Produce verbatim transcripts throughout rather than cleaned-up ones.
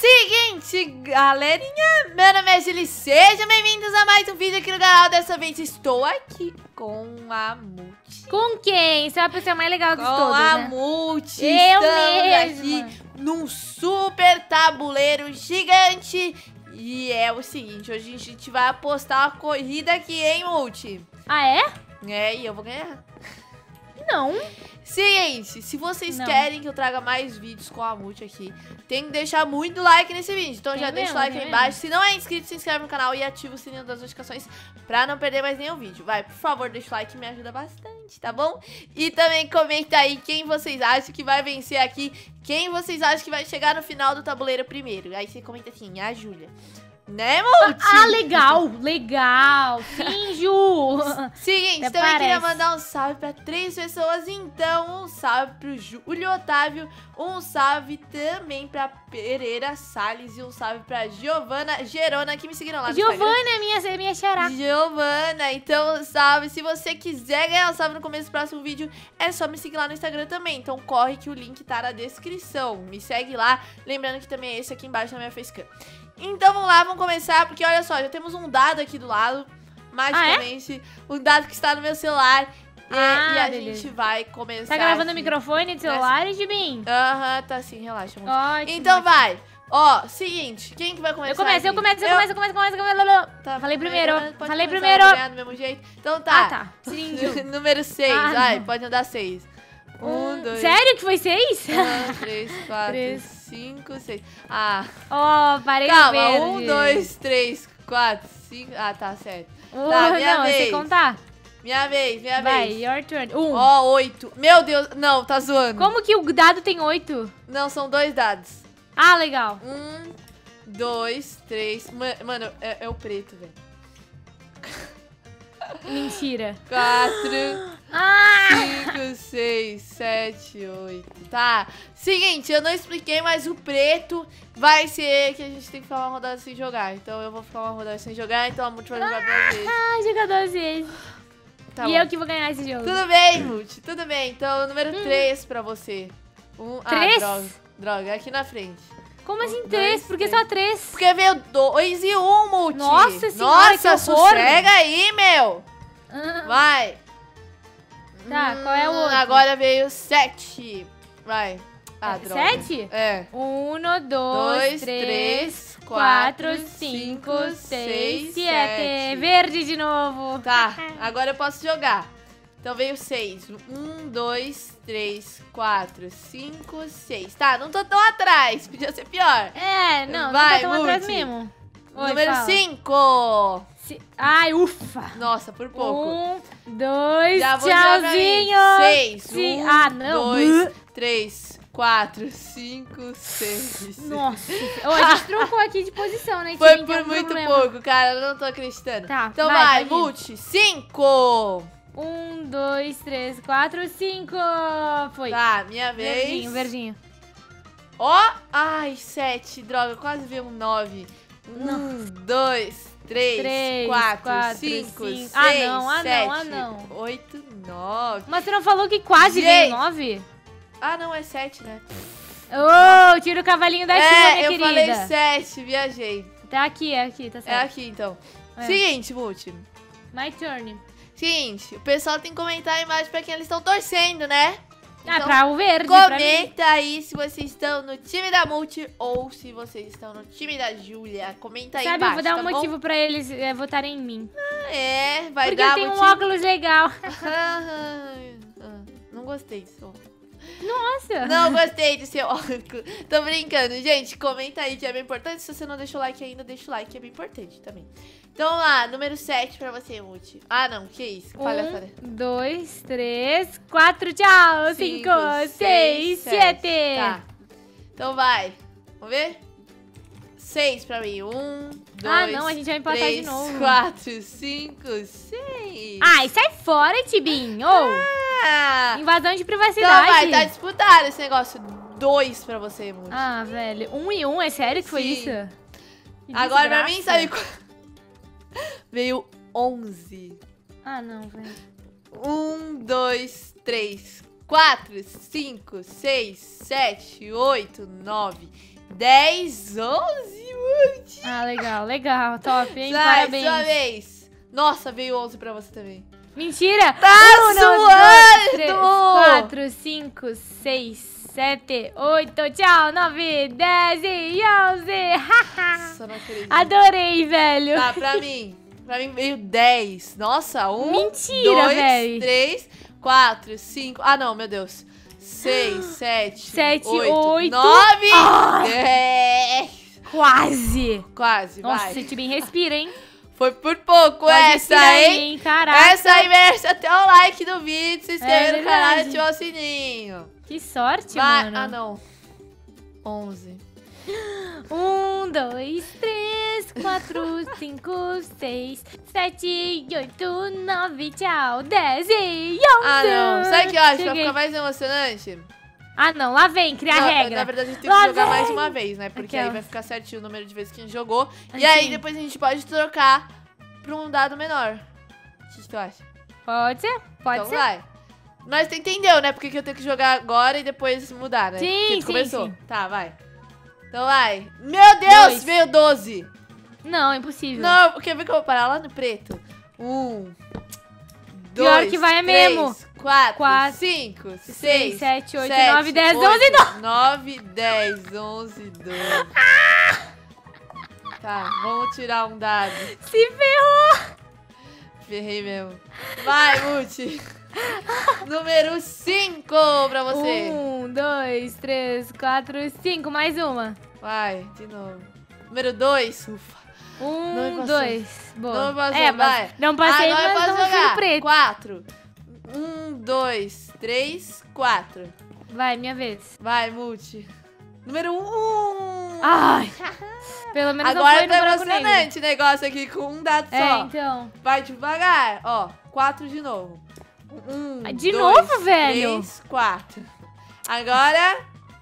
Seguinte, galerinha, meu nome é Julie, sejam bem-vindos a mais um vídeo aqui no canal. Dessa vez estou aqui com a Multi. Com quem? Você é a pessoa mais legal de com todas, a né? Multi. Eu Estamos mesma. aqui num super tabuleiro gigante. E é o seguinte, hoje a gente vai apostar uma corrida aqui, hein, Multi? Ah, é? É, e eu vou ganhar. Não. Seguinte, se vocês Não. querem que eu traga mais vídeos com a Multi aqui, tem que deixar muito like nesse vídeo. Então Tem já deixa o mesmo, like tem aí mesmo. embaixo. Se não é inscrito, se inscreve no canal e ativa o sininho das notificações pra não perder mais nenhum vídeo. Vai, por favor, deixa o like, me ajuda bastante, tá bom? E também comenta aí quem vocês acham que vai vencer aqui, quem vocês acham que vai chegar no final do tabuleiro primeiro. Aí você comenta assim, a Júlia. Né, Multi? Ah, legal, legal. Sim, Ju. Seguinte, Até também parece. queria mandar um salve pra três pessoas. Então, um salve pro Júlio Otávio, um salve também pra Pereira Salles e um salve pra Giovana Gerona, que me seguiram lá no Instagram. Giovana é minha, é minha xará. Giovana, então salve. Se você quiser ganhar um salve no começo do próximo vídeo, é só me seguir lá no Instagram também. Então corre que o link tá na descrição. Me segue lá, lembrando que também é esse aqui embaixo na minha facecam. Então vamos lá, vamos começar, porque olha só, já temos um dado aqui do lado, magicamente, ah, é? um dado que está no meu celular. E, ah, e a beleza. gente vai começar. Tá gravando aqui. o microfone de celular, Edbin? Aham, tá sim, relaxa. Muito. Ótimo, então ótimo. vai. Ó, seguinte, quem que vai começar? Eu começo, aqui? eu começo, eu começo, eu começo, eu começo, eu começo. Tá, Falei primeiro, primeiro, pode falei começar, primeiro. eu vou ganhar do mesmo jeito. Então tá. Ah, tá. Sim, Ju. Número seis, Ah, vai, não. pode andar seis. Um, dois. Sério que foi seis? Um, três, quatro, Três. cinco, seis. Ah, Ó, oh, parei calma. verde. Um, dois, três, quatro, cinco. Ah, tá certo. Uh, Tá, minha não, vez. você contar. Minha vez, minha Vai, vez. your turn. Um. Ó, oito. Meu Deus, não, tá zoando. Como que o dado tem oito? Não, são dois dados. Ah, legal. Um, dois, três. Ma- Mano, é, é o preto, velho. Mentira. Quatro, Ah! cinco, seis, sete, oito. Tá. Seguinte, eu não expliquei, mas o preto vai ser que a gente tem que ficar uma rodada sem jogar. Então eu vou ficar uma rodada sem jogar, então a Multi vai jogar duas vezes. Ah, jogador vezes. Tá e bom. eu que vou ganhar esse jogo. Tudo bem, Multi, tudo bem. Então, número três pra você. Um, Três? Ah, droga, droga, é aqui na frente. Como assim Um, três? dois, Por que três. só três? Porque veio dois e um, Multi. Nossa senhora, Nossa, que horror. sossega aí, meu. Ah, Vai. Tá, qual é o Hum, outro? Agora veio sete. Vai. Ah, É, droga. sete? É. Um, dois, Dois, três, três, quatro, quatro, cinco, cinco, seis, seis, sete. sete. Verde de novo. Tá, agora eu posso jogar. Então veio seis. Um, dois, três, quatro, cinco, seis. Tá, não tô tão atrás. Podia ser pior. É, não, Vai, não tá tão atrás Multi. mesmo. Oi, Número fala. cinco. Se- Ai, ufa. Nossa, por pouco. Um, dois, Já vou jogar pra mim. tchauzinho. Seis. Se- Um, ah, não. dois, três, quatro, cinco, seis. Nossa. Ô, a gente trocou aqui de posição, né? Foi Tinha por um muito problema. pouco, cara. Eu não tô acreditando. Tá, Então vai, vai, vai Multi. Cinco. Um, dois, três, quatro, cinco. Foi. Tá, minha vez. Verdinho, verdinho. Ó. Ai, sete. Droga, quase veio um nove. Um, dois, três, Três, quatro, quatro, cinco, cinco. seis, Ah, não, ah, não, sete, ah, não. oito, nove. Mas você não falou que quase Gente. veio nove? Ah, não, é sete, né? Ô, tira o cavalinho da chuva, É, minha eu querida. falei sete, viajei. Tá aqui, é aqui, tá É certo. aqui, então. É. Seguinte, Multi. My turn. Seguinte, o pessoal tem que comentar aí embaixo pra quem eles estão torcendo, né? Ah, Então, pra o verde, pra mim. comenta aí se vocês estão no time da Multi ou se vocês estão no time da Júlia. Comenta aí Sabe, embaixo, eu vou dar um tá motivo pra eles é, votarem em mim. bom? É, vai Porque dar eu tenho um motivo. óculos legal. Não gostei disso. Nossa. Não gostei do seu óculos. Tô brincando. Gente, comenta aí que é bem importante. Se você não deixou o like ainda, deixa o like que é bem importante também. Então vamos lá, número sete pra você, Multi. Ah, não, que isso? Palhaçada. Um, dois, três, quatro, tchau. Cinco, seis, sete. Tá. Então vai. Vamos ver? Seis pra mim. Um, dois, Ah, não, a gente vai empatar três, de novo. quatro, cinco, seis. Ai, sai fora, Tibinho. Ô, Ah, invasão de então privacidade. vai, tá disputado esse negócio. Dois pra você, Multi. Ah, velho. Um e um, é sério que foi Sim. isso? Que Agora pra mim, desgraça. sabe qual? Veio onze. Ah, não, velho. Um, dois, três, quatro, cinco, seis, sete, oito, nove, dez, onze, Multi. Ah, legal, legal. Top, hein? Vai, Parabéns. sua vez. Nossa, veio onze pra você também. Mentira! Tá um, zoando! dois, três, quatro, cinco, seis, sete, oito, tchau, nove, dez e onze. Nossa, não acredito. Adorei, velho. Tá, pra mim. Pra mim veio dez. Nossa, um, Mentira, dois, velho. três, quatro, cinco. Ah, não, meu Deus. Seis, sete, Sete, oito, oito. nove, Ai. dez. Quase. Quase, Nossa, vai. Tibim, respira, hein? Foi por pouco Pode essa, respirar aí, hein? Caraca. Essa aí merece até o like do vídeo, se inscrever É no canal e verdade. ativar o sininho. Que sorte, Vai. mano. Ah, não. onze. Um, dois, três, quatro, cinco, seis, sete, oito, nove, tchau, dez e onze. Ah, não. Sabe o que eu acho? Pra Cheguei. ficar mais emocionante? Ah, não. Lá vem, criar Na- regra. Na verdade, a gente tem Lá que jogar vem. mais uma vez, né? Porque aí Aquelas. vai ficar certinho o número de vezes que a gente jogou. Ah, E aí, sim. depois a gente pode trocar pra um dado menor. O que tu acha? Pode ser? Pode então ser? vai. Mas tu entendeu, né? Porque que eu tenho que jogar agora e depois mudar, né? Sim, Porque tu sim, começou. sim. Tá, vai. Então vai. Meu Deus, Dois. veio doze. Não, é impossível. Não, quer ver que eu vou parar lá no preto? Um, Pior dois, que vai é três, mesmo. quatro, Quatro, cinco, seis, seis, sete, oito, sete, nove, dez, oito, onze, doze. nove, dez, onze, doze. Tá, vamos tirar um dado. Se ferrou. Ferrei mesmo. Vai, Multi. Número cinco pra você. Um, dois, três, quatro, cinco. Mais uma. Vai, de novo. Número dois. Ufa. Não me Um, passou. dois. Boa. Não me passou, é, mas vai. não passei, Agora eu mas posso não fui jogar. no preto. Quatro. Um, dois, três, quatro. Vai, minha vez. Vai, Multi. Número um. Ai. Pelo menos não Agora foi no tá buraco negro. emocionante o negócio aqui com um dado É, só. então. Vai devagar. Ó, quatro de novo. Um, De dois, novo, velho? Três, quatro. Agora,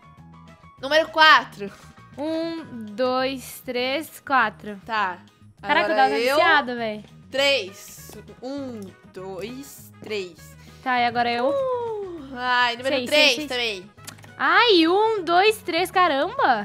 número quatro. Um, dois, três, quatro. Tá. Caraca, o Agora dado tá eu. viciado, velho. Três. Um, dois, três. Tá, e agora eu. Uh, ai, número Seis, três seis, seis. também. Ai, um, dois, três, caramba.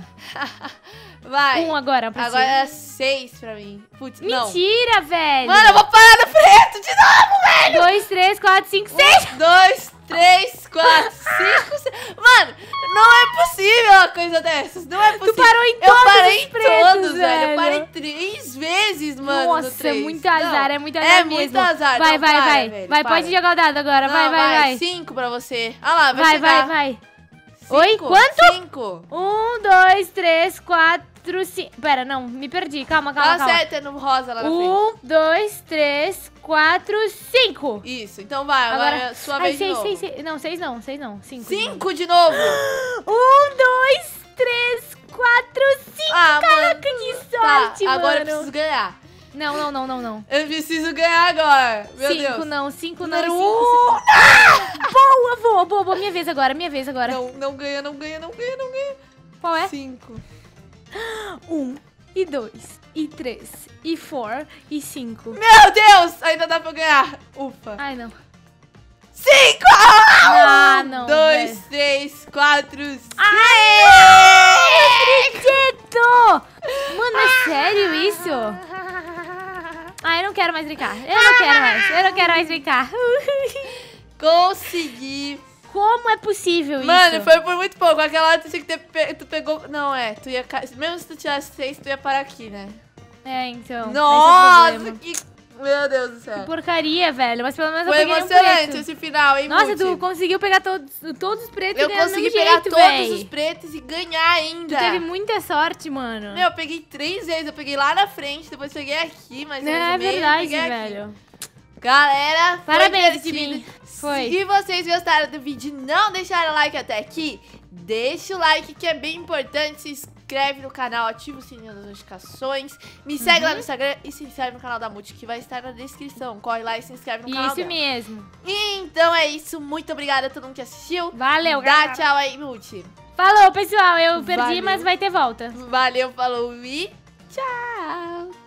Vai. Um agora, pra Agora cima. é seis pra mim. Putz, não. Mentira, velho. Mano, eu vou parar no preto de novo, velho. Dois, três, quatro, cinco, seis. Um, dois, três, quatro, cinco, seis. Mano, não é possível uma coisa dessas. Não é possível. Tu parou em Eu todos parei os em pretos, todos, velho. Eu velho. parei três vezes, mano. no Nossa, três. muito azar, Não, é muito azar É mesmo. muito azar. Vai, Não, vai, para, vai. velho, vai, para. pode jogar o dado agora. Não, vai, vai, vai. Cinco pra você. Ah lá, vai Vai, chegar. vai, vai. Cinco, Oi, quanto? Cinco. Um, dois, três, quatro, cinco. Pera, não, me perdi. Calma, calma, Tá calma. certo, é no rosa lá na frente. Um, dois, três, quatro, cinco. Isso, então vai, agora, é sua Ai, vez de seis, novo. seis, seis. Não, seis não, seis não. Cinco. de Cinco de novo. novo. Um, dois, três, quatro, cinco. Ah, Caraca, mano. que Tá, sorte, agora eu mano. preciso ganhar. Não, não, não, não, não. Eu preciso ganhar agora. Meu cinco Deus. não, cinco não, Número cinco. um. cinco. Boa, boa, boa, boa. Minha vez agora, minha vez agora. Não, não ganha, não ganha, não ganha, não ganha. Qual é? Cinco. Um, e dois, e três, e four, e cinco. Meu Deus, ainda dá pra eu ganhar. Ufa. Ai, não. Cinco! Ah, não, Dois, velho. três, quatro, cinco. Ai, não acredito! Mano, é sério isso? Ai, eu não quero mais brincar. Eu não quero mais. Eu não quero mais brincar. Consegui. Como é possível Mano, isso? foi por muito pouco. Aquela hora tu tinha que ter pe... Tu pegou... Não, é. Tu ia... ca- Mesmo se tu tirasse seis, tu ia parar aqui, né? É, então. Nossa, esse é o problema. que... Meu Deus do céu. Que porcaria, velho. Mas pelo menos Foi eu peguei um emocionante preto. esse final, hein, Nossa, Multi? tu conseguiu pegar todos, todos os pretos Eu e ganhar do consegui mesmo pegar jeito, todos véi. os pretos e ganhar ainda. Tu teve muita sorte, mano. Meu, eu peguei três vezes. Eu peguei lá na frente, depois peguei aqui, mas Não, eu é no meio, verdade, peguei aqui. velho. Galera, foi Parabéns, divertido. Tibim. Foi. Se vocês gostaram do vídeo e não deixaram like até aqui, deixa o like que é bem importante. Se inscreve no canal, ativa o sininho das notificações. Me segue lá no Instagram e se inscreve no canal da Multi, que vai estar na descrição. Corre lá e se inscreve no canal Isso dela. mesmo. Então é isso. Muito obrigada a todo mundo que assistiu. Valeu, Dá galera. tchau aí, Multi. Falou, pessoal. Eu perdi, Valeu. mas vai ter volta. Valeu, falou e tchau.